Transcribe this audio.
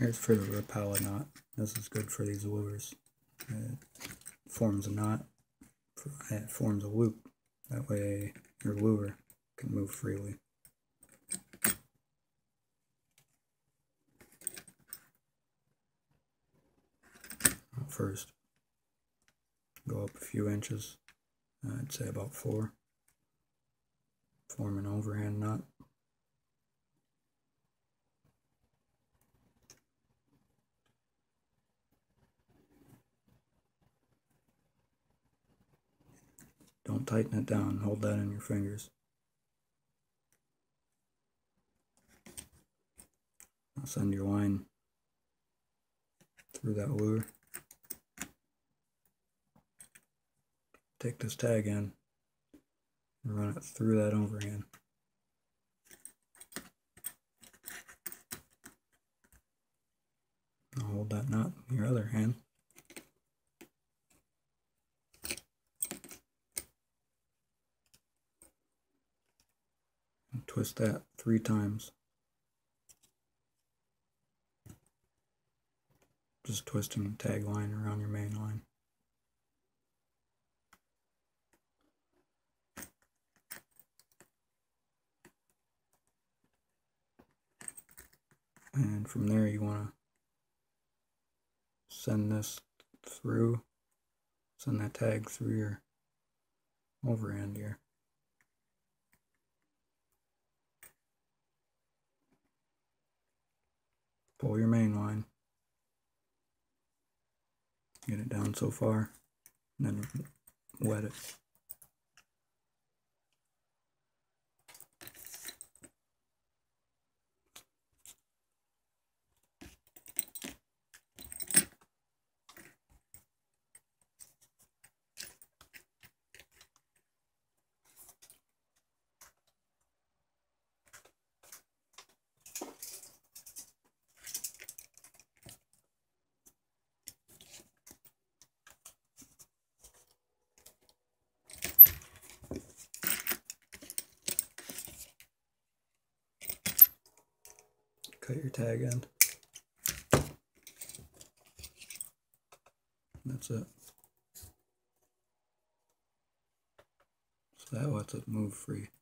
Here's for the Rapala knot. This is good for these lures. It forms a knot, it forms a loop. That way your lure can move freely. First, go up a few inches, I'd say about 4. Form an overhand knot. Don't tighten it down, hold that in your fingers. Now send your line through that lure. Take this tag in and run it through that overhand. Now hold that knot in your other hand. And twist that 3 times. Just twisting the tag line around your main line. And from there you want to send that tag through your overhand here. Pull your main line. Get it down so far, and then wet it. Cut your tag end. That's it. So that lets it move free.